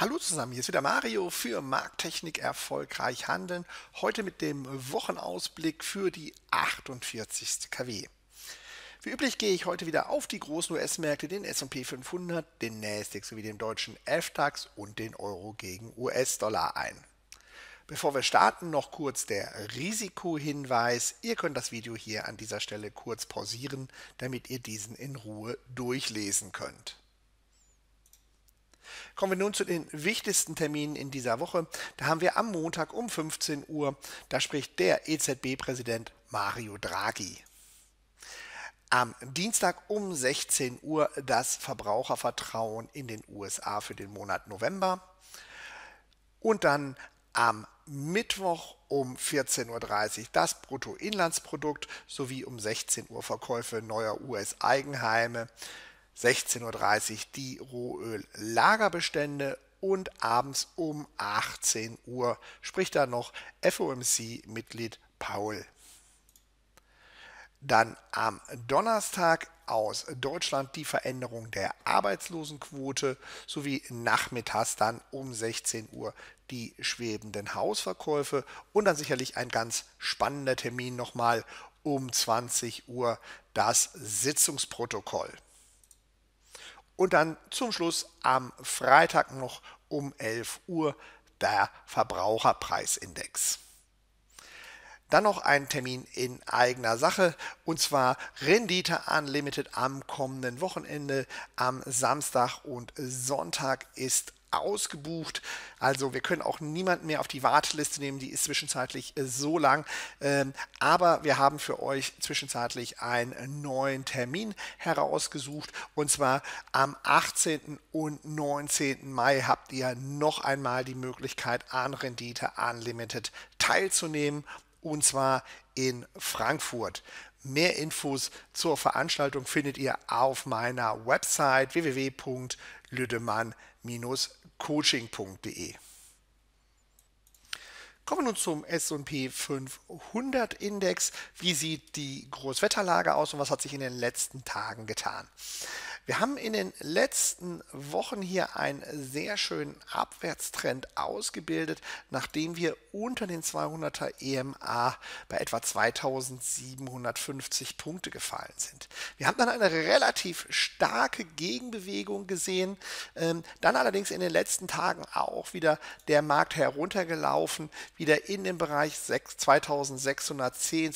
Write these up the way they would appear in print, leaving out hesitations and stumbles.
Hallo zusammen, hier ist wieder Mario für Markttechnik erfolgreich handeln. Heute mit dem Wochenausblick für die 48. KW. Wie üblich gehe ich heute wieder auf die großen US-Märkte, den S&P 500, den Nasdaq sowie den deutschen FDAX und den Euro gegen US-Dollar ein. Bevor wir starten, noch kurz der Risikohinweis. Ihr könnt das Video hier an dieser Stelle kurz pausieren, damit ihr diesen in Ruhe durchlesen könnt. Kommen wir nun zu den wichtigsten Terminen in dieser Woche. Da haben wir am Montag um 15 Uhr, da spricht der EZB-Präsident Mario Draghi. Am Dienstag um 16 Uhr das Verbrauchervertrauen in den USA für den Monat November. Und dann am Mittwoch um 14:30 Uhr das Bruttoinlandsprodukt sowie um 16 Uhr Verkäufe neuer US-Eigenheime. 16:30 Uhr die Rohöl-Lagerbestände und abends um 18 Uhr spricht dann noch FOMC-Mitglied Powell. Dann am Donnerstag aus Deutschland die Veränderung der Arbeitslosenquote sowie nachmittags dann um 16 Uhr die schwebenden Hausverkäufe und dann sicherlich ein ganz spannender Termin nochmal um 20 Uhr das Sitzungsprotokoll. Und dann zum Schluss am Freitag noch um 11 Uhr der Verbraucherpreisindex. Dann noch ein Termin in eigener Sache und zwar Rendite Unlimited am kommenden Wochenende. Am Samstag und Sonntag ist ausgebucht. Also wir können auch niemanden mehr auf die Warteliste nehmen, die ist zwischenzeitlich so lang. Aber wir haben für euch zwischenzeitlich einen neuen Termin herausgesucht und zwar am 18. und 19. Mai habt ihr noch einmal die Möglichkeit an Rendite Unlimited teilzunehmen und zwar in Frankfurt. Mehr Infos zur Veranstaltung findet ihr auf meiner Website www.lüdemann-coaching.de. Kommen wir nun zum S&P 500 Index. Wie sieht die Großwetterlage aus und was hat sich in den letzten Tagen getan? Wir haben in den letzten Wochen hier einen sehr schönen Abwärtstrend ausgebildet, nachdem wir unter den 200er EMA bei etwa 2750 Punkte gefallen sind. Wir haben dann eine relativ starke Gegenbewegung gesehen, dann allerdings in den letzten Tagen auch wieder der Markt heruntergelaufen, wieder in den Bereich 2610,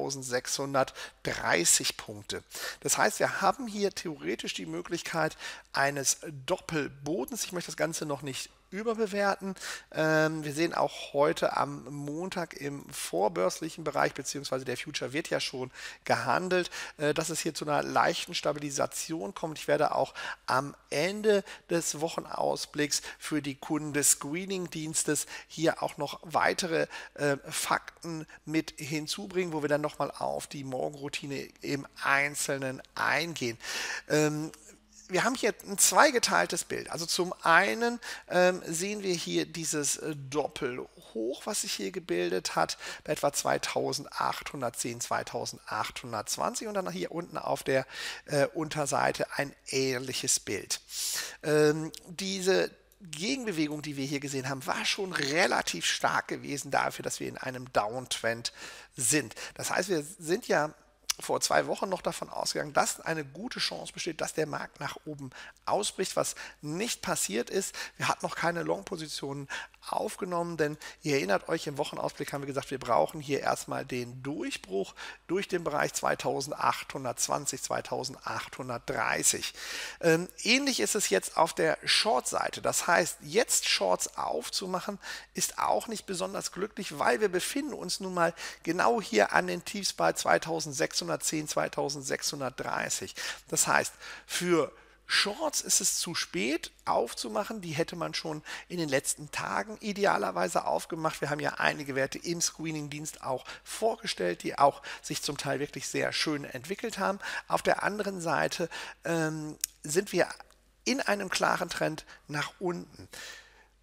2630 Punkte. Das heißt, wir haben hier theoretisch die Möglichkeit eines Doppelbodens. Ich möchte das Ganze noch nicht überbewerten. Wir sehen auch heute am Montag im vorbörslichen Bereich, beziehungsweise der Future wird ja schon gehandelt, dass es hier zu einer leichten Stabilisation kommt. Ich werde auch am Ende des Wochenausblicks für die Kunden des Screening-Dienstes hier auch noch weitere Fakten mit hinzubringen, wo wir dann nochmal auf die Morgenroutine im Einzelnen eingehen. Wir haben hier ein zweigeteiltes Bild. Also zum einen sehen wir hier dieses Doppelhoch, was sich hier gebildet hat, bei etwa 2810, 2820 und dann hier unten auf der Unterseite ein ähnliches Bild. Diese Gegenbewegung, die wir hier gesehen haben, war schon relativ stark gewesen dafür, dass wir in einem Downtrend sind. Das heißt, wir sind ja vor 2 Wochen noch davon ausgegangen, dass eine gute Chance besteht, dass der Markt nach oben ausbricht, was nicht passiert ist. Wir hatten noch keine Long-Positionen aufgenommen, denn ihr erinnert euch, im Wochenausblick haben wir gesagt, wir brauchen hier erstmal den Durchbruch durch den Bereich 2820, 2830. Ähnlich ist es jetzt auf der Short-Seite. Das heißt, jetzt Shorts aufzumachen, ist auch nicht besonders glücklich, weil wir befinden uns nun mal genau hier an den Tiefs bei 2610, 2630. Das heißt, für Shorts ist es zu spät aufzumachen, die hätte man schon in den letzten Tagen idealerweise aufgemacht. Wir haben ja einige Werte im Screening-Dienst auch vorgestellt, die auch sich zum Teil wirklich sehr schön entwickelt haben. Auf der anderen Seite sind wir in einem klaren Trend nach unten.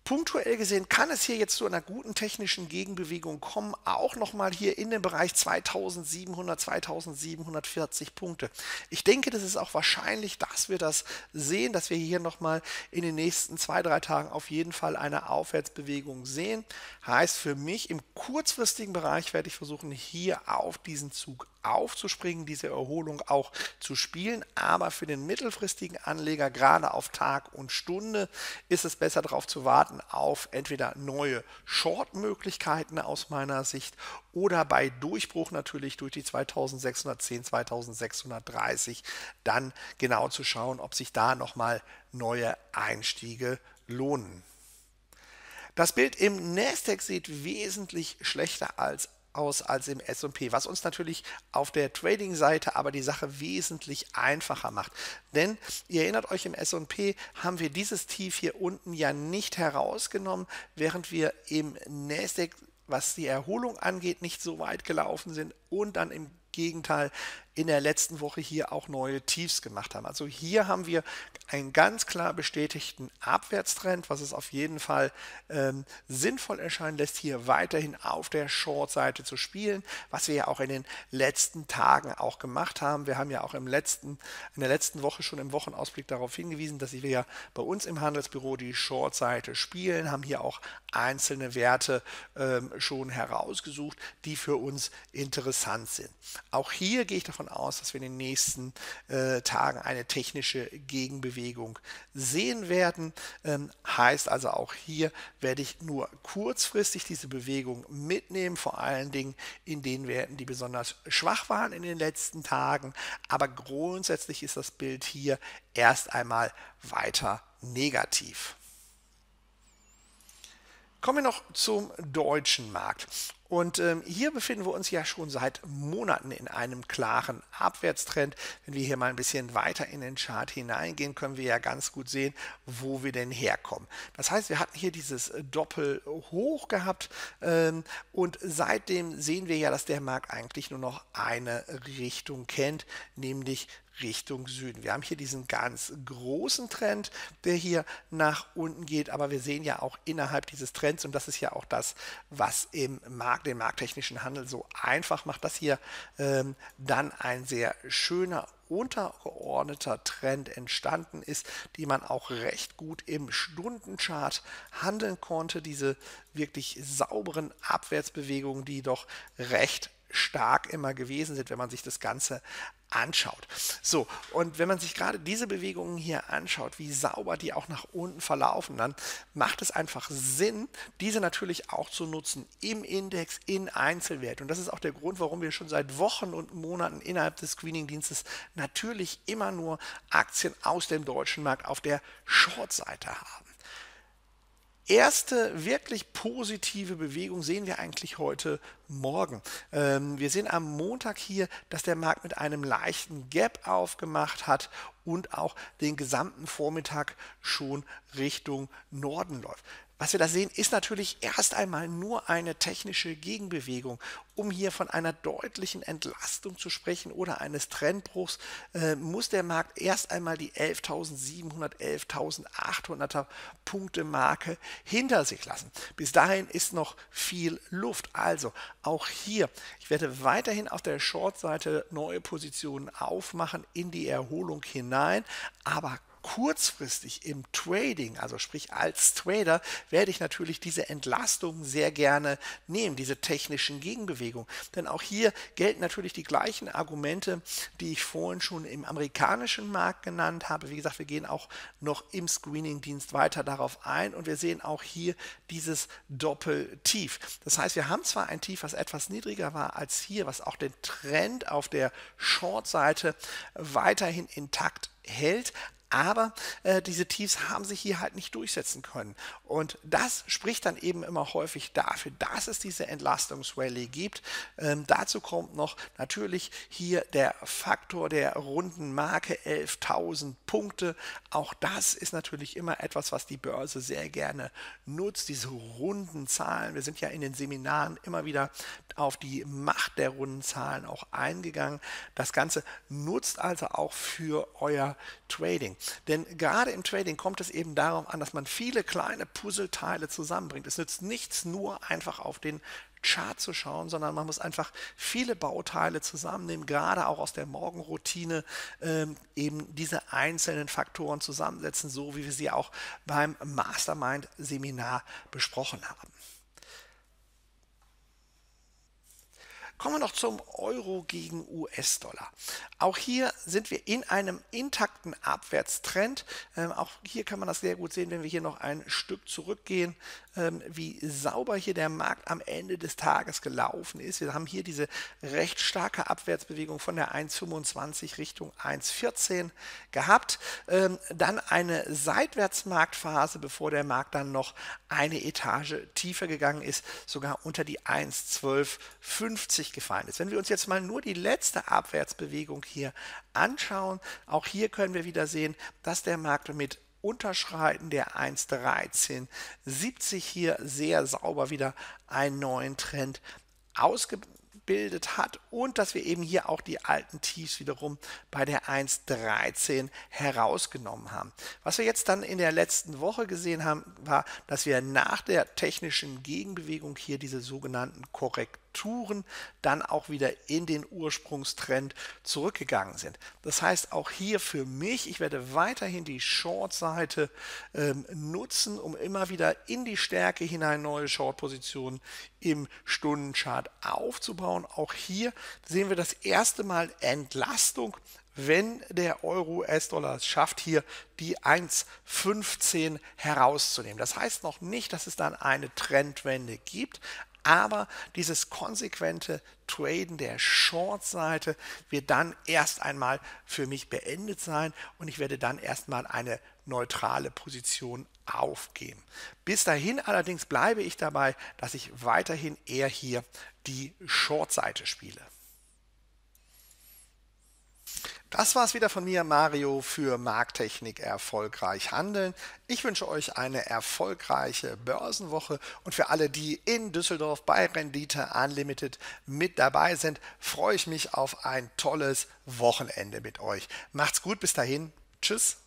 Punktuell gesehen kann es hier jetzt zu einer guten technischen Gegenbewegung kommen, auch nochmal hier in den Bereich 2700, 2740 Punkte. Ich denke, das ist auch wahrscheinlich, dass wir das sehen, dass wir hier nochmal in den nächsten 2, 3 Tagen auf jeden Fall eine Aufwärtsbewegung sehen. Heißt für mich, im kurzfristigen Bereich werde ich versuchen, hier auf diesen Zug aufzuspringen, diese Erholung auch zu spielen, aber für den mittelfristigen Anleger, gerade auf Tag und Stunde, ist es besser darauf zu warten auf entweder neue Short-Möglichkeiten aus meiner Sicht oder bei Durchbruch natürlich durch die 2610, 2630 dann genau zu schauen, ob sich da nochmal neue Einstiege lohnen. Das Bild im Nasdaq sieht wesentlich schlechter aus als im S&P, was uns natürlich auf der Trading-Seite aber die Sache wesentlich einfacher macht. Denn ihr erinnert euch, im S&P haben wir dieses Tief hier unten ja nicht herausgenommen, während wir im Nasdaq, was die Erholung angeht, nicht so weit gelaufen sind und dann im Gegenteil in der letzten Woche hier auch neue Tiefs gemacht haben. Also hier haben wir einen ganz klar bestätigten Abwärtstrend, was es auf jeden Fall sinnvoll erscheinen lässt, hier weiterhin auf der Short-Seite zu spielen, was wir ja auch in den letzten Tagen auch gemacht haben. Wir haben ja auch in der letzten Woche schon im Wochenausblick darauf hingewiesen, dass wir ja bei uns im Handelsbüro die Short-Seite spielen, haben hier auch einzelne Werte schon herausgesucht, die für uns interessant sind. Auch hier gehe ich davon aus, dass wir in den nächsten Tagen eine technische Gegenbewegung sehen werden. Heißt also, auch hier werde ich nur kurzfristig diese Bewegung mitnehmen, vor allen Dingen in den Werten, die besonders schwach waren in den letzten Tagen. Aber grundsätzlich ist das Bild hier erst einmal weiter negativ. Kommen wir noch zum deutschen Markt. Und hier befinden wir uns ja schon seit Monaten in einem klaren Abwärtstrend. Wenn wir hier mal ein bisschen weiter in den Chart hineingehen, können wir ja ganz gut sehen, wo wir denn herkommen. Das heißt, wir hatten hier dieses Doppelhoch gehabt und seitdem sehen wir ja, dass der Markt eigentlich nur noch eine Richtung kennt, nämlich Richtung Süden. Wir haben hier diesen ganz großen Trend, der hier nach unten geht, aber wir sehen ja auch innerhalb dieses Trends, und das ist ja auch das, was im Markt, den markttechnischen Handel so einfach macht, dass hier dann ein sehr schöner untergeordneter Trend entstanden ist, die man auch recht gut im Stundenchart handeln konnte. Diese wirklich sauberen Abwärtsbewegungen, die doch recht stark immer gewesen sind, wenn man sich das Ganze anschaut. So, und wenn man sich gerade diese Bewegungen hier anschaut, wie sauber die auch nach unten verlaufen, dann macht es einfach Sinn, diese natürlich auch zu nutzen im Index, in Einzelwert. Und das ist auch der Grund, warum wir schon seit Wochen und Monaten innerhalb des Screening-Dienstes natürlich immer nur Aktien aus dem deutschen Markt auf der Short-Seite haben. Erste wirklich positive Bewegung sehen wir eigentlich heute Morgen. Wir sehen am Montag hier, dass der Markt mit einem leichten Gap aufgemacht hat und auch den gesamten Vormittag schon Richtung Norden läuft. Was wir da sehen, ist natürlich erst einmal nur eine technische Gegenbewegung. Um hier von einer deutlichen Entlastung zu sprechen oder eines Trendbruchs, muss der Markt erst einmal die 11.700, 11.800er Punkte Marke hinter sich lassen. Bis dahin ist noch viel Luft. Also auch hier, ich werde weiterhin auf der Short-Seite neue Positionen aufmachen in die Erholung hinein, aber kurzfristig im Trading, also sprich als Trader, werde ich natürlich diese Entlastung sehr gerne nehmen, diese technischen Gegenbewegungen. Denn auch hier gelten natürlich die gleichen Argumente, die ich vorhin schon im amerikanischen Markt genannt habe. Wie gesagt, wir gehen auch noch im Screening-Dienst weiter darauf ein und wir sehen auch hier dieses Doppeltief. Das heißt, wir haben zwar ein Tief, was etwas niedriger war als hier, was auch den Trend auf der Short-Seite weiterhin intakt hält, aber diese Tiefs haben sich hier halt nicht durchsetzen können. Und das spricht dann eben immer häufig dafür, dass es diese Entlastungsrallye gibt. Dazu kommt noch natürlich hier der Faktor der runden Marke 11.000 Punkte. Auch das ist natürlich immer etwas, was die Börse sehr gerne nutzt, diese runden Zahlen. Wir sind ja in den Seminaren immer wieder auf die Macht der runden Zahlen auch eingegangen. Das Ganze nutzt also auch für euer Trading. Denn gerade im Trading kommt es eben darauf an, dass man viele kleine Puzzleteile zusammenbringt. Es nützt nichts, nur einfach auf den Chart zu schauen, sondern man muss einfach viele Bauteile zusammennehmen, gerade auch aus der Morgenroutine, eben diese einzelnen Faktoren zusammensetzen, so wie wir sie auch beim Mastermind-Seminar besprochen haben. Kommen wir noch zum Euro gegen US-Dollar. Auch hier sind wir in einem intakten Abwärtstrend. Auch hier kann man das sehr gut sehen, wenn wir hier noch ein Stück zurückgehen, wie sauber hier der Markt am Ende des Tages gelaufen ist. Wir haben hier diese recht starke Abwärtsbewegung von der 1,25 Richtung 1,14 gehabt. Dann eine Seitwärtsmarktphase, bevor der Markt dann noch eine Etage tiefer gegangen ist, sogar unter die 1,1250 gefallen ist. Wenn wir uns jetzt mal nur die letzte Abwärtsbewegung hier anschauen, auch hier können wir wieder sehen, dass der Markt mit Unterschreiten der 1,1370 hier sehr sauber wieder einen neuen Trend ausgebildet hat und dass wir eben hier auch die alten Tiefs wiederum bei der 1,13 herausgenommen haben. Was wir jetzt dann in der letzten Woche gesehen haben, war, dass wir nach der technischen Gegenbewegung hier diese sogenannten Korrekturen dann auch wieder in den Ursprungstrend zurückgegangen sind. Das heißt auch hier für mich, ich werde weiterhin die Short-Seite nutzen, um immer wieder in die Stärke hinein neue Short-Positionen im Stundenchart aufzubauen. Auch hier sehen wir das erste Mal Entlastung, wenn der Euro-US-Dollar es schafft, hier die 1,15 herauszunehmen. Das heißt noch nicht, dass es dann eine Trendwende gibt, aber dieses konsequente Traden der Short-Seite wird dann erst einmal für mich beendet sein und ich werde dann erstmal eine neutrale Position aufgeben. Bis dahin allerdings bleibe ich dabei, dass ich weiterhin eher hier die Short-Seite spiele. Das war es wieder von mir, Mario, für Markttechnik erfolgreich handeln. Ich wünsche euch eine erfolgreiche Börsenwoche und für alle, die in Düsseldorf bei Rendite Unlimited mit dabei sind, freue ich mich auf ein tolles Wochenende mit euch. Macht's gut, bis dahin. Tschüss.